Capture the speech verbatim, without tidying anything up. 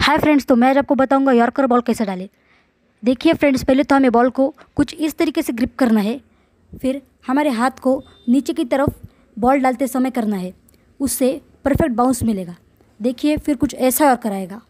Hi friends, तो मैं आज आपको बताऊंगा यॉर्कर बॉल कैसे डालें। देखिए फ्रेंड्स, पहले तो हमें बॉल को कुछ इस तरीके से ग्रिप करना है, फिर हमारे हाथ को नीचे की तरफ बॉल डालते समय करना है, उससे परफेक्ट बाउंस मिलेगा। देखिए फिर कुछ ऐसा यॉर्कर आएगा।